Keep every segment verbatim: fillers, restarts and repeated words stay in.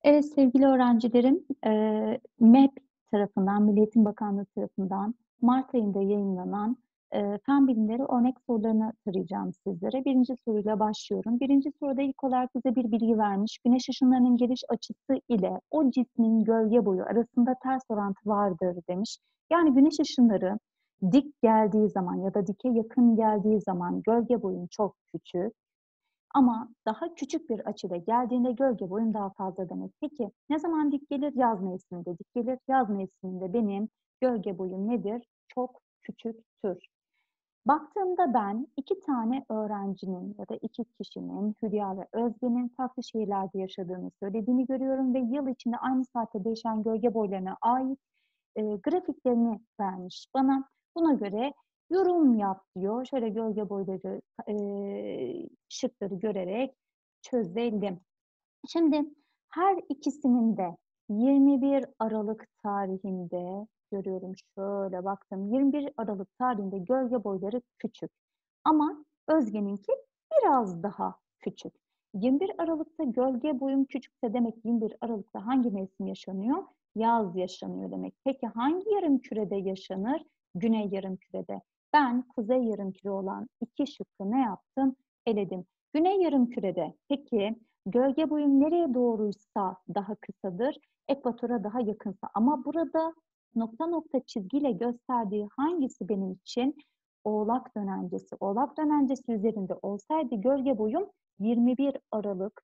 Evet, sevgili öğrencilerim, eee, MEB tarafından, Milli Eğitim Bakanlığı tarafından mart ayında yayınlanan, eee, fen bilimleri örnek sorularını tarayacağım sizlere. Birinci soruyla başlıyorum. Birinci soruda ilk olarak bize bir bilgi vermiş. Güneş ışınlarının geliş açısı ile o cismin gölge boyu arasında ters orantı vardır demiş. Yani güneş ışınları dik geldiği zaman ya da dike yakın geldiği zaman gölge boyun çok küçük. Ama daha küçük bir açıda geldiğinde gölge boyum daha fazla demek. Peki ne zaman dik gelir? Yaz mevsiminde dik gelir. Yaz mevsiminde benim gölge boyum nedir? Çok küçüktür. Baktığımda ben iki tane öğrencinin ya da iki kişinin, Hülya ve Özge'nin farklı şehirlerde yaşadığını söylediğini görüyorum ve yıl içinde aynı saatte değişen gölge boylarına ait eee, grafiklerini vermiş bana. Buna göre yorum yap diyor. Şöyle gölge boyları, eee, şıkları görerek çözelim. Şimdi her ikisinin de yirmi bir Aralık tarihinde görüyorum, şöyle baktım. yirmi bir Aralık tarihinde gölge boyları küçük ama Özge'ninki biraz daha küçük. yirmi bir Aralık'ta gölge boyum küçükse demek yirmi bir Aralık'ta hangi mevsim yaşanıyor? Yaz yaşanıyor demek. Peki hangi yarımkürede yaşanır? Güney yarımkürede. Ben kuzey yarımküre olan iki şıkkı ne yaptım? Eledim. Güney yarımkürede peki gölge boyum nereye doğruysa daha kısadır, ekvatora daha yakınsa. Ama burada nokta nokta çizgiyle gösterdiği hangisi benim için? Oğlak dönencesi. Oğlak dönencesi üzerinde olsaydı gölge boyum yirmi bir Aralık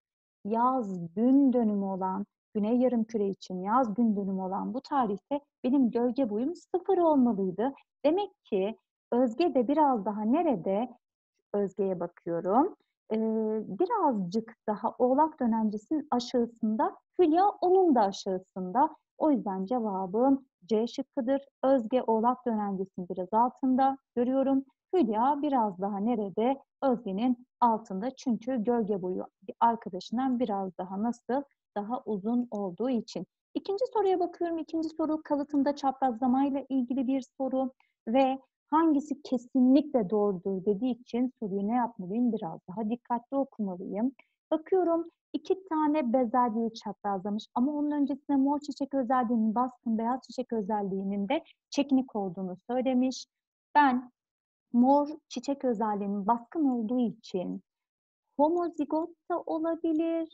yaz gün dönümü olan, Güney Yarımküre için yaz gün dönümü olan bu tarihte benim gölge boyum sıfır olmalıydı. Demek ki Özge de biraz daha nerede? Özge'ye bakıyorum. Eee, birazcık daha Oğlak dönencesinin aşağısında, Hülya onun da aşağısında. O yüzden cevabım C şıkkıdır. Özge Oğlak dönencesinin biraz altında görüyorum. Hülya biraz daha nerede? Özge'nin altında. Çünkü gölge boyu arkadaşından biraz daha nasıl? Daha uzun olduğu için. İkinci soruya bakıyorum. İkinci soru kalıtımda çaprazlamayla ilgili bir soru ve hangisi kesinlikle doğrudur dediği için soruyu ne yapmalıyım? Biraz daha dikkatli okumalıyım. Bakıyorum iki tane bezelyeyi çaprazlamış ama onun öncesinde mor çiçek özelliğinin baskın, beyaz çiçek özelliğinin de çekinik olduğunu söylemiş. Ben mor çiçek özelliğinin baskın olduğu için homozigot da olabilir,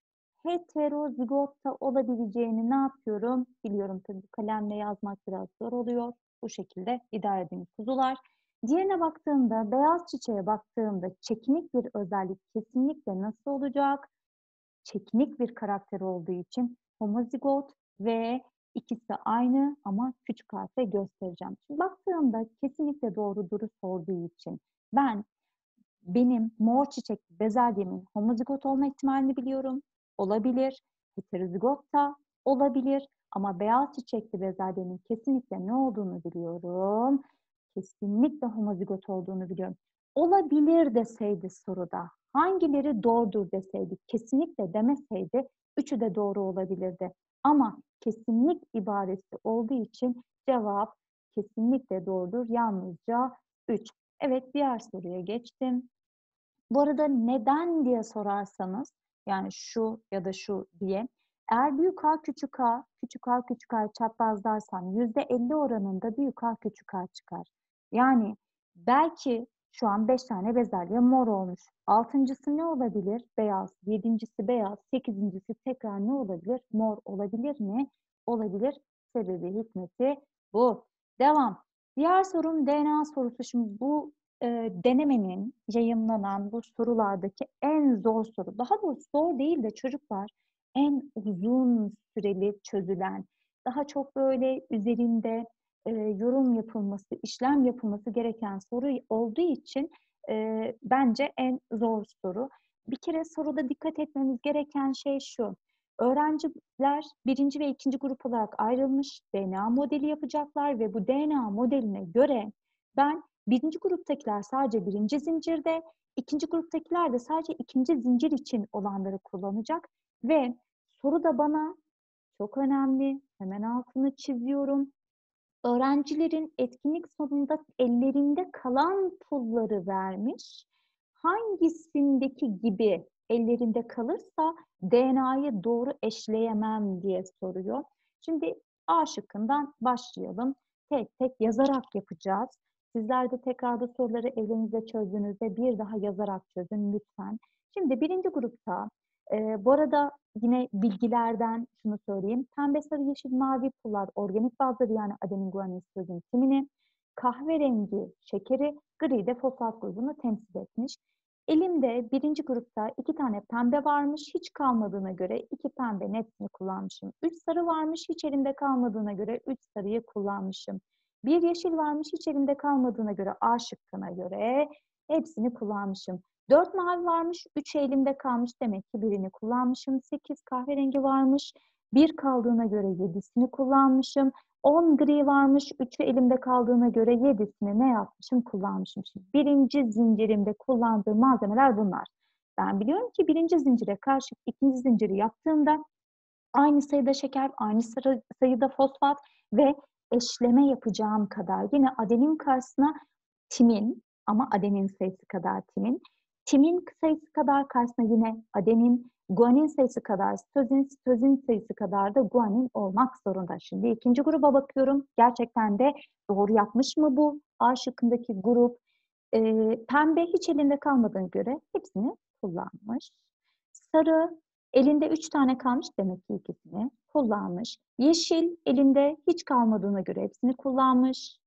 heterozigot da olabileceğini ne yapıyorum? Biliyorum tabii, bu kalemle yazmak biraz zor oluyor. Bu şekilde idare edin kuzular. Diğerine baktığımda, beyaz çiçeğe baktığımda çekinik bir özellik kesinlikle nasıl olacak? Çekinik bir karakter olduğu için homozigot ve ikisi aynı ama küçük harfle göstereceğim. Şimdi baktığımda kesinlikle doğruduru sorduğu için ben benim mor çiçekli bezelyemin homozigot olma ihtimalini biliyorum. Olabilir. Heterozigot da olabilir. Ama beyaz çiçekli bezelyemin kesinlikle ne olduğunu biliyorum. Kesinlikle homozigot olduğunu biliyorum. Olabilir deseydi soruda, hangileri doğrudur deseydi, kesinlikle demeseydi, üçü de doğru olabilirdi. Ama kesinlik ibaresi olduğu için cevap kesinlikle doğrudur. Yalnızca üç. Evet, diğer soruya geçtim. Bu arada neden diye sorarsanız, yani şu ya da şu diye, eğer büyük A küçük a, küçük a küçük a'yı çaprazlarsam yüzde elli oranında büyük A küçük a çıkar. Yani belki şu an beş tane bezelye mor olmuş. Altıncısı ne olabilir? Beyaz. Yedincisi beyaz. Sekizincisi tekrar ne olabilir? Mor olabilir mi? Olabilir. Sebebi, hikmeti bu. Devam. Diğer sorum D N A sorusu. Şimdi bu e, denemenin yayımlanan bu sorulardaki en zor soru. Daha doğrusu zor değil de çocuklar, en uzun süreli çözülen, daha çok böyle üzerinde e, yorum yapılması, işlem yapılması gereken soru olduğu için e, bence en zor soru. Bir kere soruda dikkat etmemiz gereken şey şu. Öğrenciler birinci ve ikinci grup olarak ayrılmış, D N A modeli yapacaklar ve bu D N A modeline göre ben birinci gruptakiler sadece birinci zincirde, ikinci gruptakiler de sadece ikinci zincir için olanları kullanacak ve soru da bana çok önemli, hemen altını çiziyorum. Öğrencilerin etkinlik sonunda ellerinde kalan pulları vermiş. Hangisindeki gibi ellerinde kalırsa D N A'yı doğru eşleyemem diye soruyor. Şimdi A şıkkından başlayalım. Tek tek yazarak yapacağız. Sizler de tekrar bu soruları evinizde çözdüğünüzde bir daha yazarak çözün lütfen. Şimdi birinci grupta, e, bu arada yine bilgilerden şunu söyleyeyim. Pembe, sarı, yeşil, mavi pullar organik bazları yani adenin, guanin, sitozin, timini, kahverengi şekeri, gri de fosfat grubunu temsil etmiş. Elimde birinci grupta iki tane pembe varmış, hiç kalmadığına göre iki pembenin hepsini kullanmışım. Üç sarı varmış, hiç elimde kalmadığına göre üç sarıyı kullanmışım. Bir yeşil varmış, hiç elimde kalmadığına göre A şıkkına göre hepsini kullanmışım. Dört mavi varmış, üç elimde kalmış, demek ki birini kullanmışım. Sekiz kahverengi varmış, bir kaldığına göre yedisini kullanmışım. on gri varmış, üçü elimde kaldığına göre yedisini ne yapmışım? Kullanmışım. Şimdi birinci zincirimde kullandığım malzemeler bunlar. Ben biliyorum ki birinci zincire karşı ikinci zinciri yaptığımda aynı sayıda şeker, aynı sayıda fosfat ve eşleme yapacağım kadar yine adenin karşısına timin, ama adenin sayısı kadar timin, timin sayısı kadar karşısına yine adenin, guanin sayısı kadar sitozin, sitozin sayısı kadar da guanin olmak zorunda. Şimdi ikinci gruba bakıyorum. Gerçekten de doğru yapmış mı bu A şıkkındaki grup? Ee, pembe hiç elinde kalmadığına göre hepsini kullanmış. Sarı elinde üç tane kalmış, demek ki ikisini kullanmış. Yeşil elinde hiç kalmadığına göre hepsini kullanmış.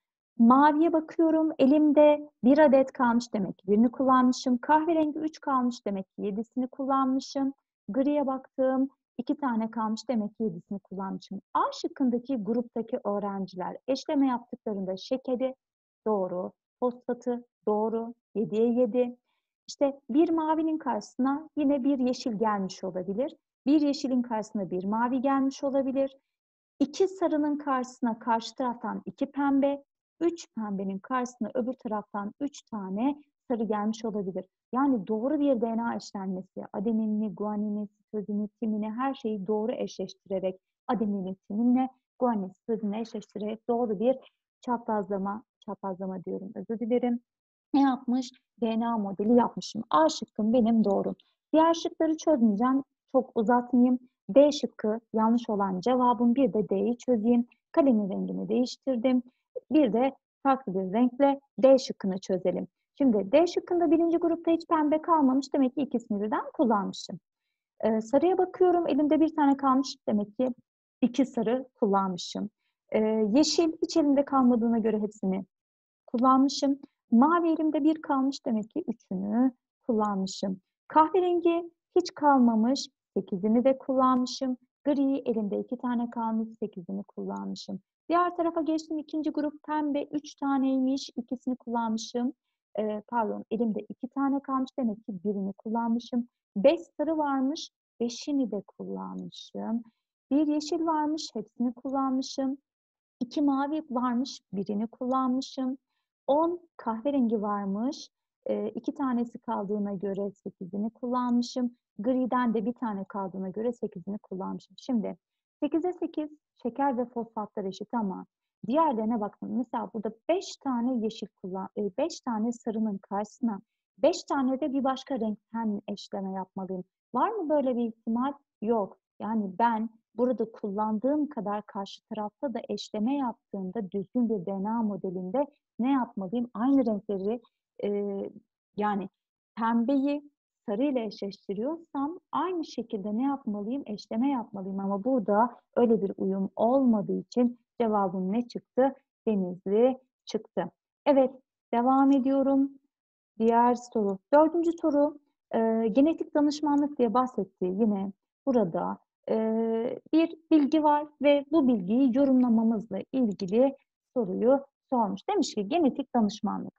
Maviye bakıyorum, elimde bir adet kalmış, demek ki birini kullanmışım. Kahverengi üç kalmış, demek ki yedisini kullanmışım. Griye baktım, iki tane kalmış, demek ki yedisini kullanmışım. A şıkkındaki gruptaki öğrenciler eşleme yaptıklarında şekeri doğru, fosfatı doğru, yediye yedi. İşte bir mavinin karşısına yine bir yeşil gelmiş olabilir. Bir yeşilin karşısına bir mavi gelmiş olabilir. İki sarının karşısına karşı taraftan iki pembe, üç pembenin karşısına öbür taraftan üç tane sarı gelmiş olabilir. Yani doğru bir D N A eşlenmesi, adenini, guanini, sitozini, timini, her şeyi doğru eşleştirerek, adenini, timinle, guanin, sitozini eşleştirerek doğru bir çaprazlama, çaprazlama diyorum, özür dilerim. Ne yapmış? D N A modeli yapmışım. A şıkkım benim doğru. Diğer şıkları çözmeyeceğim. Çok uzatmayayım. D şıkkı yanlış olan cevabım. Bir de D'yi çözeyim. Kalemin rengini değiştirdim. Bir de farklı bir renkle D şıkkını çözelim. Şimdi D şıkkında birinci grupta hiç pembe kalmamış. Demek ki ikisini birden kullanmışım. Ee, sarıya bakıyorum. Elimde bir tane kalmış. Demek ki iki sarı kullanmışım. Ee, yeşil hiç elimde kalmadığına göre hepsini kullanmışım. Mavi elimde bir kalmış, demek ki üçünü kullanmışım. Kahverengi hiç kalmamış, sekizini de kullanmışım. Gri elimde iki tane kalmış, sekizini kullanmışım. Diğer tarafa geçtim, ikinci grup pembe üç taneymiş, ikisini kullanmışım. Ee, pardon, elimde iki tane kalmış, demek ki birini kullanmışım. Beş sarı varmış, beşini de kullanmışım. Bir yeşil varmış, hepsini kullanmışım. İki mavi varmış, birini kullanmışım. On kahverengi varmış, e, iki tanesi kaldığına göre sekizini kullanmışım. Griden de bir tane kaldığına göre sekizini kullanmışım. Şimdi sekize sekiz şeker ve fosfatlar eşit ama diğerlerine baktım. Mesela burada beş tane yeşil kullan, beş tane sarının karşısına beş tane de bir başka renkten eşleme yapmalıyım. Var mı böyle bir ihtimal? Yok. Yani ben burada kullandığım kadar karşı tarafta da eşleme yaptığımda düzgün bir D N A modelinde ne yapmalıyım? Aynı renkleri e, yani pembeyi sarı ile eşleştiriyorsam aynı şekilde ne yapmalıyım? Eşleme yapmalıyım ama burada öyle bir uyum olmadığı için cevabım ne çıktı? Denizli çıktı. Evet, devam ediyorum. Diğer soru. Dördüncü soru, e, genetik danışmanlık diye bahsettiği yine burada e, bir bilgi var ve bu bilgiyi yorumlamamızla ilgili soruyu sormuş. Demiş ki genetik danışmanlık,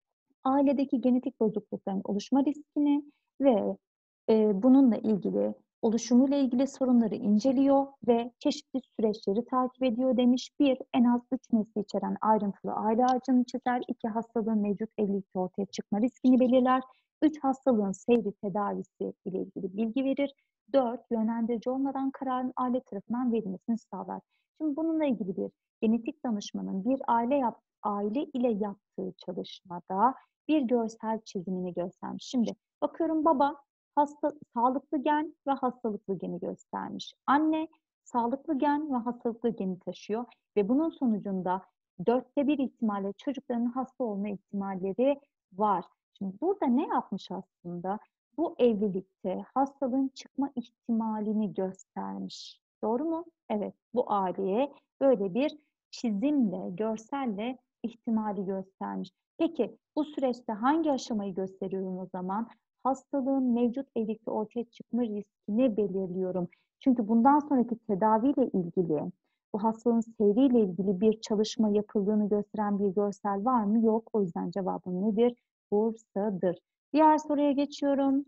ailedeki genetik bozuklukların oluşma riskini ve e, bununla ilgili oluşumuyla ilgili sorunları inceliyor ve çeşitli süreçleri takip ediyor demiş. Bir, en az üç nesli içeren ayrıntılı aile ağacını çizer. İki, hastalığın mevcut evlilikte ortaya çıkma riskini belirler. Üç, hastalığın seyri tedavisi ile ilgili bilgi verir. Dört, yönlendirici olmadan kararın aile tarafından verilmesini sağlar. Şimdi bununla ilgili bir genetik danışmanın bir aile yap, aile ile yaptığı çalışmada bir görsel çizimini göstermiş. Şimdi bakıyorum, baba hasta sağlıklı gen ve hastalıklı geni göstermiş. Anne sağlıklı gen ve hastalıklı geni taşıyor ve bunun sonucunda dörtte bir ihtimalle çocukların hasta olma ihtimalleri var. Şimdi burada ne yapmış aslında? Bu evlilikte hastalığın çıkma ihtimalini göstermiş. Doğru mu? Evet, bu aileye böyle bir çizimle, görselle ihtimali göstermiş. Peki bu süreçte hangi aşamayı gösteriyorum o zaman? Hastalığın mevcut evlilikte ortaya çıkma riskini belirliyorum. Çünkü bundan sonraki tedaviyle ilgili, bu hastalığın seyriyle ilgili bir çalışma yapıldığını gösteren bir görsel var mı? Yok. O yüzden cevabım nedir? Bursa'dır. Diğer soruya geçiyorum.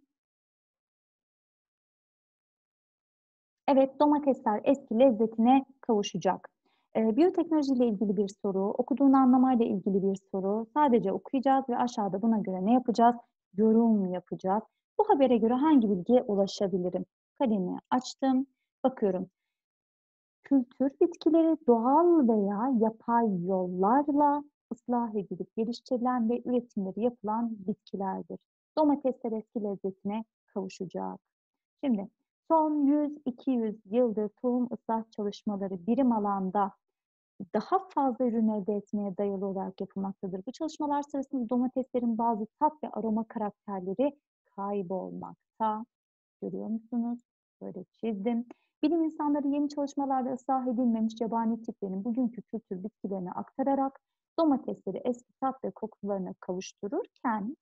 Evet, domatesler eski lezzetine kavuşacak. Eee, biyoteknolojiyle ilgili bir soru, okuduğunu anlamayla ilgili bir soru. Sadece okuyacağız ve aşağıda buna göre ne yapacağız? Yorum yapacağız. Bu habere göre hangi bilgiye ulaşabilirim? Kalemi açtım, bakıyorum. Kültür bitkileri doğal veya yapay yollarla ıslah edilip geliştirilen ve üretimleri yapılan bitkilerdir. Domatesler eski lezzetine kavuşacak. Şimdi son yüz iki yüz yıldır tohum ıslah çalışmaları birim alanda daha fazla ürün elde etmeye dayalı olarak yapılmaktadır. Bu çalışmalar sırasında domateslerin bazı tat ve aroma karakterleri kaybolmakta. Görüyor musunuz? Böyle çizdim. Bilim insanları yeni çalışmalarda ıslah edilmemiş yabani tiplerin bugünkü kültür bitkilerine aktararak domatesleri eski tat ve kokularına kavuştururken,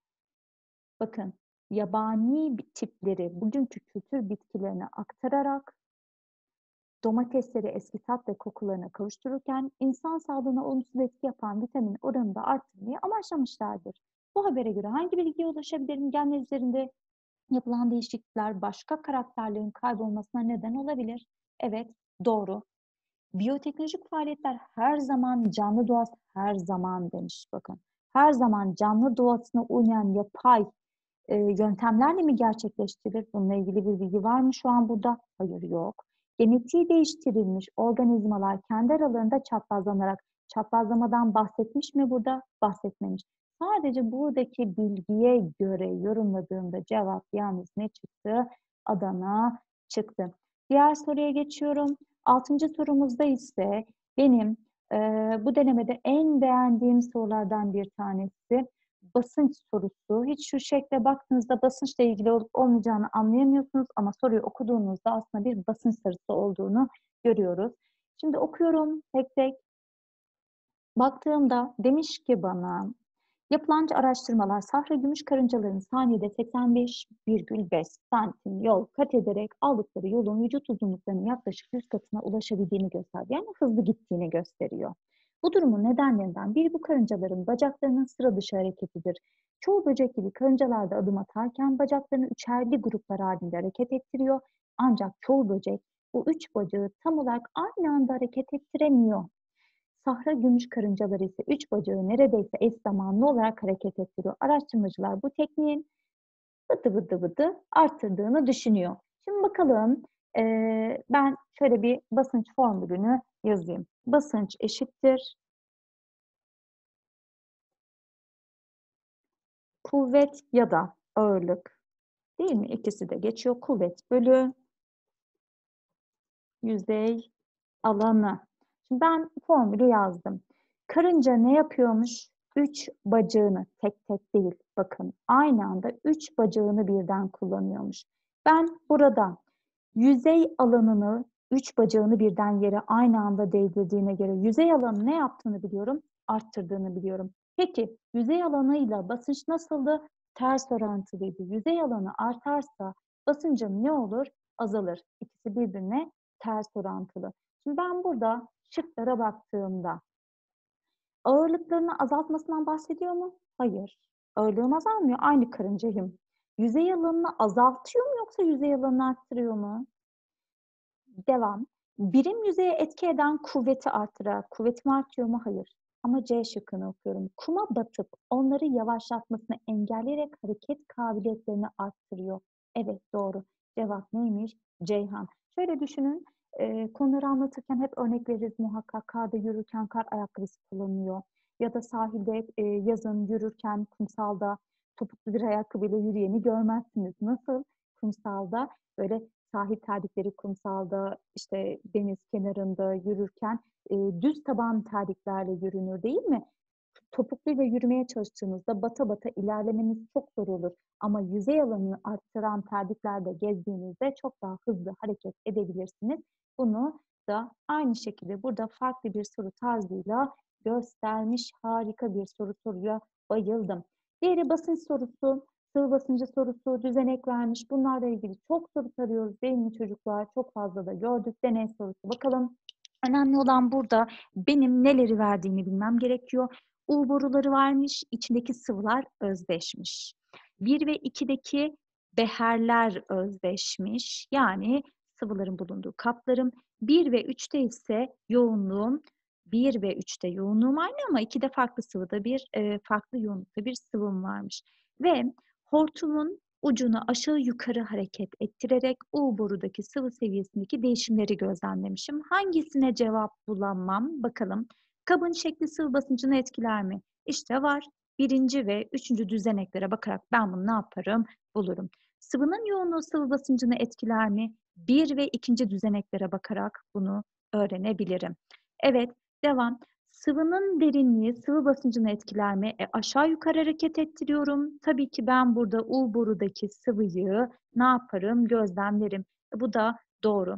bakın, yabani tipleri bugünkü kültür bitkilerine aktararak domatesleri eski tat ve kokularına kavuştururken insan sağlığına olumsuz etki yapan vitamin oranını da arttırmayı amaçlamışlardır. Bu habere göre hangi bilgiye ulaşabilirim? Genler üzerinde yapılan değişiklikler başka karakterlerin kaybolmasına neden olabilir. Evet, doğru. Biyoteknolojik faaliyetler her zaman canlı doğası, her zaman demiş bakın. Her zaman canlı doğasına uyan yapay e, yöntemlerle mi gerçekleştirilir? Bununla ilgili bir bilgi var mı şu an burada? Hayır, yok. Genetiği değiştirilmiş organizmalar kendi aralarında çaprazlanarak, çaprazlamadan bahsetmiş mi burada? Bahsetmemiş. Sadece buradaki bilgiye göre yorumladığımda cevap yalnız ne çıktı? Adana çıktı. Diğer soruya geçiyorum. Altıncı sorumuzda ise benim e, bu denemede en beğendiğim sorulardan bir tanesi basınç sorusu. Hiç şu şekle baktığınızda basınçla ilgili olup olmayacağını anlayamıyorsunuz ama soruyu okuduğunuzda aslında bir basınç sorusu olduğunu görüyoruz. Şimdi okuyorum tek tek. Baktığımda demiş ki bana, yapılan araştırmalar sahra gümüş karıncaların saniyede seksen beş virgül beş santim yol kat ederek aldıkları yolun vücut uzunluklarının yaklaşık yüz katına ulaşabildiğini gösteriyor. Yani hızlı gittiğini gösteriyor. Bu durumun nedenlerinden biri bu karıncaların bacaklarının sıra dışı hareketidir. Çoğu böcek gibi karıncalar da adım atarken bacaklarını üçerli gruplar halinde hareket ettiriyor. Ancak çoğu böcek bu üç bacağı tam olarak aynı anda hareket ettiremiyor. Sahra gümüş karıncaları ise üç bacağı neredeyse eş zamanlı olarak hareket ettiriyor. Araştırmacılar bu tekniğin vıdı vıdı vıdı arttırdığını düşünüyor. Şimdi bakalım, ee, ben şöyle bir basınç formülünü yazayım. Basınç eşittir kuvvet ya da ağırlık, değil mi? İkisi de geçiyor. Kuvvet bölü yüzey alanı. Şimdi ben formülü yazdım. Karınca ne yapıyormuş? Üç bacağını, tek tek değil, bakın aynı anda üç bacağını birden kullanıyormuş. Ben burada yüzey alanını, üç bacağını birden yere aynı anda değdirdiğine göre yüzey alanı ne yaptığını biliyorum, arttırdığını biliyorum. Peki yüzey alanıyla basınç nasıldı? Ters orantılıydı. Yüzey alanı artarsa basıncım ne olur? Azalır. İkisi birbirine ters orantılı. Şimdi ben burada şıklara baktığımda ağırlıklarını azaltmasından bahsediyor mu? Hayır. Ağırlığım azalmıyor. Aynı karıncayım. Yüzey alanını azaltıyor mu yoksa yüzey alanını arttırıyor mu? Devam. Birim yüzeye etki eden kuvveti artırarak kuvvetim artıyor mu? Hayır. Ama C şıkkını okuyorum. Kuma batıp onları yavaşlatmasını engelleyerek hareket kabiliyetlerini arttırıyor. Evet, doğru. Cevap neymiş? Ceyhan. Şöyle düşünün. E, konuları anlatırken hep örnek veririz muhakkak. Karda yürürken kar ayakkabısı kullanılıyor. Ya da sahilde e, yazın yürürken kumsalda topuklu bir ayakkabıyla yürüyeni görmezsiniz. Nasıl kumsalda, böyle, sahil terlikleri kumsalda, işte, deniz kenarında yürürken, eee, düz taban terliklerle yürünür, değil mi? Topukluyla yürümeye çalıştığınızda bata bata ilerlemeniz çok zor olur ama yüzey alanını arttıran terliklerle gezdiğinizde çok daha hızlı hareket edebilirsiniz. Bunu da aynı şekilde burada farklı bir soru tarzıyla göstermiş. Harika bir soru soruya bayıldım. Diğeri basınç sorusu, sıvı basıncı sorusu, düzenek vermiş. Bunlarla ilgili çok soru tarıyoruz değil mi çocuklar? Çok fazla da gördük. Deney sorusu. Bakalım, önemli olan burada benim neleri verdiğimi bilmem gerekiyor. U boruları varmış, içindeki sıvılar özdeşmiş. bir ve ikideki beherler özdeşmiş. Yani sıvıların bulunduğu kaplarım. bir ve üçte ise yoğunluğum, bir ve üçte yoğunluğum aynı ama ikide farklı sıvıda bir e, farklı yoğunlukta bir sıvım varmış. Ve hortumun ucunu aşağı yukarı hareket ettirerek U borudaki sıvı seviyesindeki değişimleri gözlemlemişim. Hangisine cevap bulamam? Bakalım. Kabın şekli sıvı basıncını etkiler mi? İşte var. Birinci ve üçüncü düzeneklere bakarak ben bunu ne yaparım? Bulurum. Sıvının yoğunluğu sıvı basıncını etkiler mi? Bir ve ikinci düzeneklere bakarak bunu öğrenebilirim. Evet, devam. Sıvının derinliği sıvı basıncını etkiler mi? E, aşağı yukarı hareket ettiriyorum. Tabii ki ben burada U borudaki sıvıyı ne yaparım? Gözlemlerim. E, bu da doğru.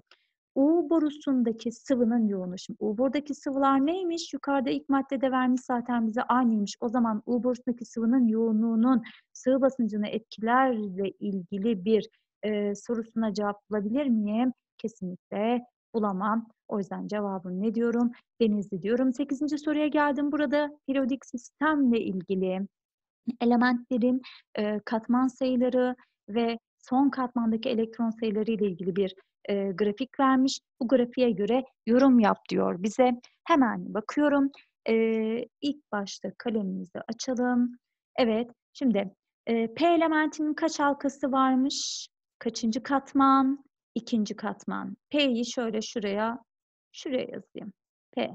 U borusundaki sıvının yoğunluğu. Şimdi U borudaki sıvılar neymiş? Yukarıda ilk maddede vermiş zaten bize aynıymış. O zaman U borusundaki sıvının yoğunluğunun sıvı basıncını etkilerle ilgili bir e, sorusuna cevap bulabilir miyim? Kesinlikle bulamam. O yüzden cevabım ne diyorum? Denizli diyorum. Sekizinci soruya geldim. Burada periyodik sistemle ilgili elementlerin e, katman sayıları ve son katmandaki elektron sayıları ile ilgili bir e, grafik vermiş. Bu grafiğe göre yorum yap diyor bize. Hemen bakıyorum. E, ilk başta kalemimizi açalım. Evet, şimdi e, P elementinin kaç halkası varmış? Kaçıncı katman? İkinci katman. P'yi şöyle şuraya, şuraya yazayım. P.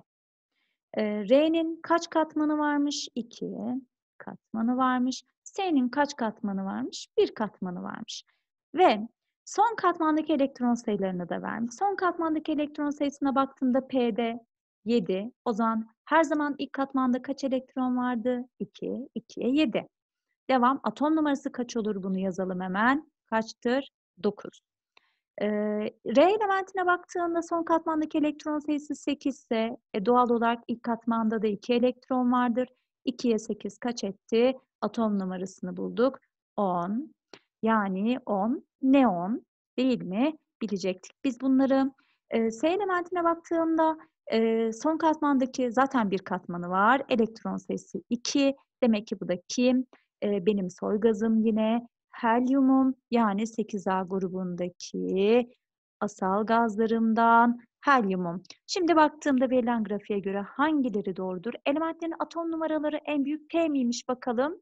E, R'nin kaç katmanı varmış? iki katmanı varmış. S'nin kaç katmanı varmış? bir katmanı varmış. Ve son katmandaki elektron sayılarını da vermiş. Son katmandaki elektron sayısına baktığımda P'de yedi. O zaman her zaman ilk katmanda kaç elektron vardı? iki. ikiye yedi. Devam. Atom numarası kaç olur? Bunu yazalım hemen. Kaçtır? dokuz. Ee, R elementine baktığında son katmandaki elektron sayısı sekiz ise e, doğal olarak ilk katmanda da iki elektron vardır. ikiye sekiz kaç etti? Atom numarasını bulduk. on. Yani on neon değil mi? Bilecektik biz bunları. E, S elementine baktığımda e, son katmandaki zaten bir katmanı var. Elektron sayısı iki. Demek ki bu da kim? E, benim soy gazım yine. Helyumum yani sekiz A grubundaki asal gazlarımdan helyumum. Şimdi baktığımda verilen grafiğe göre hangileri doğrudur? Elementlerin atom numaraları en büyük P miymiş bakalım?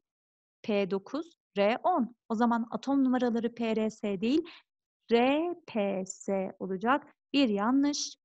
P dokuz, R on. O zaman atom numaraları P R S değil, R P S olacak. Bir yanlış.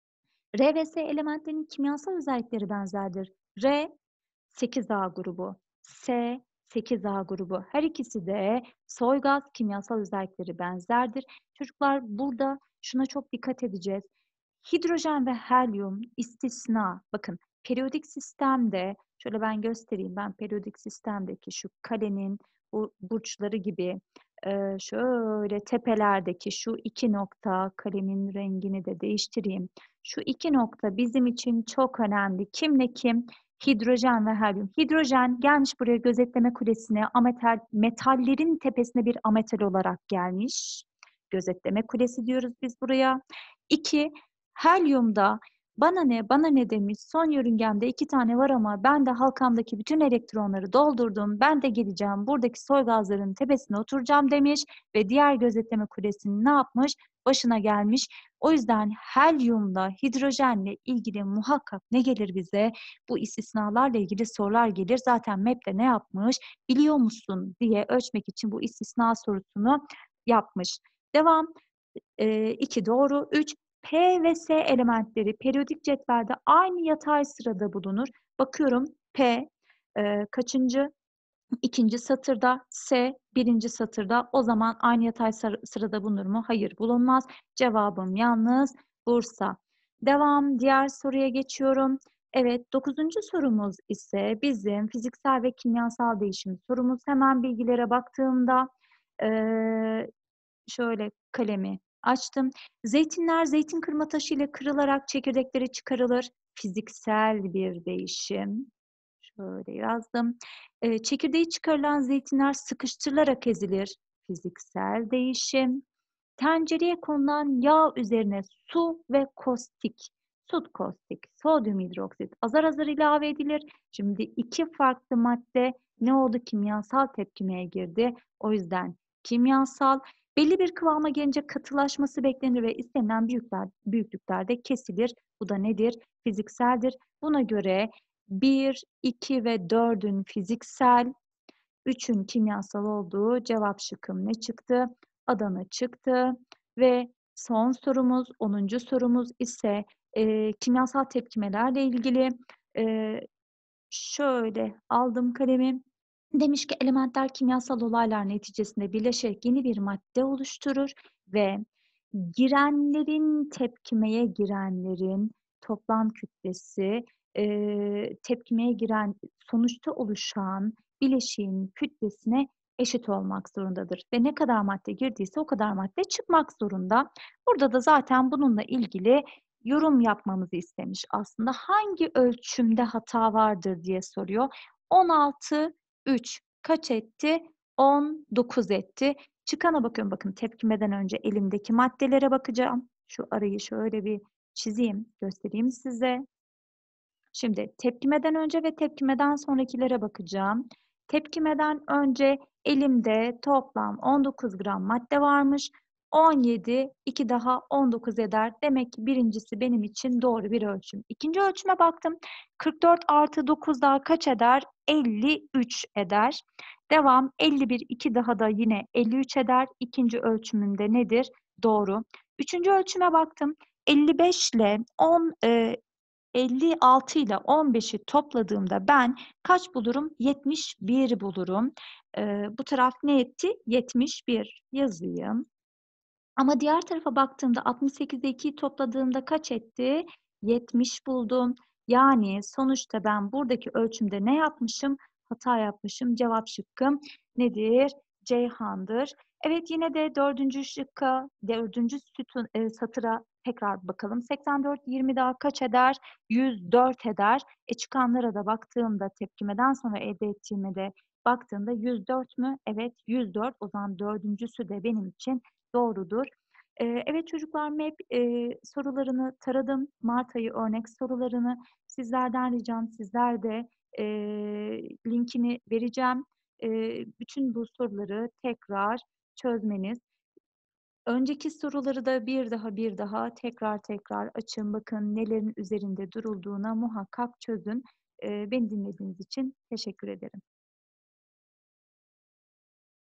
R ve S elementlerinin kimyasal özellikleri benzerdir. R sekiz A grubu, S sekiz A grubu. Her ikisi de soy gaz kimyasal özellikleri benzerdir. Çocuklar burada şuna çok dikkat edeceğiz. Hidrojen ve helyum istisna. Bakın periyodik sistemde şöyle ben göstereyim. Ben periyodik sistemdeki şu kalenin bu burçları gibi e, şöyle tepelerdeki şu iki nokta kalemin rengini de değiştireyim. Şu iki nokta bizim için çok önemli. Kimle kim? Hidrojen ve helyum. Hidrojen gelmiş buraya gözetleme kulesine ametal, metallerin tepesine bir ametal olarak gelmiş. Gözetleme kulesi diyoruz biz buraya. İki, helyumda bana ne bana ne demiş, son yörüngemde iki tane var ama ben de halkamdaki bütün elektronları doldurdum, ben de geleceğim buradaki soy gazların tepesine oturacağım demiş ve diğer gözetleme kulesinin ne yapmış? Başına gelmiş. O yüzden helyumda hidrojenle ilgili muhakkak ne gelir bize? Bu istisnalarla ilgili sorular gelir. Zaten M E P'te ne yapmış? Biliyor musun diye ölçmek için bu istisna sorusunu yapmış. Devam. E, iki doğru. Üç. P ve S elementleri periyodik cetvelde aynı yatay sırada bulunur. Bakıyorum P e, kaçıncı ikinci satırda, S birinci satırda. O zaman aynı yatay sar sırada bulunur mu? Hayır, bulunmaz. Cevabım yalnız Bursa. Devam, diğer soruya geçiyorum. Evet, dokuzuncu sorumuz ise bizim fiziksel ve kimyasal değişim sorumuz. Hemen bilgilere baktığımda, eee, şöyle kalemi açtım. Zeytinler zeytin kırma taşı ile kırılarak çekirdekleri çıkarılır. Fiziksel bir değişim. Şöyle yazdım. Eee, çekirdeği çıkarılan zeytinler sıkıştırılarak ezilir. Fiziksel değişim. Tencereye konulan yağ üzerine su ve kostik, sud kostik, sodyum hidroksit azar azar ilave edilir. Şimdi iki farklı madde ne oldu? Kimyasal tepkimeye girdi. O yüzden kimyasal. Belli bir kıvama gelince katılaşması beklenir ve istenilen büyükler, büyüklüklerde kesilir. Bu da nedir? Fizikseldir. Buna göre bir, iki ve dördün fiziksel, üçün kimyasal olduğu cevap şıkkım ne çıktı? Adana çıktı ve son sorumuz, onuncu sorumuz ise eee, kimyasal tepkimelerle ilgili. Eee, şöyle aldım kalemi. Demiş ki elementler kimyasal olaylar neticesinde birleşerek yeni bir madde oluşturur ve girenlerin tepkimeye girenlerin toplam kütlesi eee, tepkimeye giren sonuçta oluşan bileşiğin kütlesine eşit olmak zorundadır ve ne kadar madde girdiyse o kadar madde çıkmak zorunda. Burada da zaten bununla ilgili yorum yapmamızı istemiş aslında. Hangi ölçümde hata vardır diye soruyor. on altı, üç kaç etti? on dokuz etti. Çıkana bakıyorum. Bakın tepkimeden önce elimdeki maddelere bakacağım. Şu arayı şöyle bir çizeyim, göstereyim size. Şimdi tepkimeden önce ve tepkimeden sonrakilere bakacağım. Tepkimeden önce elimde toplam on dokuz gram madde varmış. on yedi, iki daha on dokuz eder. Demek ki birincisi benim için doğru bir ölçüm. İkinci ölçüme baktım. kırk dört artı dokuz daha kaç eder? elli üç eder. Devam. elli bir, iki daha da yine elli üç eder. İkinci ölçümümde nedir? Doğru. Üçüncü ölçüme baktım. elli beş ile on, e, elli altı ile on beşi topladığımda ben kaç bulurum? yetmiş bir bulurum. Ee, bu taraf ne etti? yetmiş bir yazayım. Ama diğer tarafa baktığımda altmış sekiz ile ikiyi topladığımda kaç etti? yetmiş buldum. Yani sonuçta ben buradaki ölçümde ne yapmışım? Hata yapmışım. Cevap şıkkım nedir? Ceyhan'dır. Evet, yine de dördüncü şıkka, dördüncü sütun, e, satıra tekrar bakalım. seksen dört, yirmi daha kaç eder? yüz dört eder. E çıkanlara da baktığımda tepkimeden sonra elde ettiğime de baktığımda yüz dört mü? Evet, yüz dört. O zaman dördüncüsü de benim için doğrudur. Ee, evet çocuklar, M E P e, sorularını taradım. Mart ayı örnek sorularını sizlerden ricam, sizler de e, linkini vereceğim. E, bütün bu soruları tekrar çözmeniz. Önceki soruları da bir daha bir daha tekrar tekrar açın. Bakın nelerin üzerinde durulduğuna muhakkak çözün. E, beni dinlediğiniz için teşekkür ederim.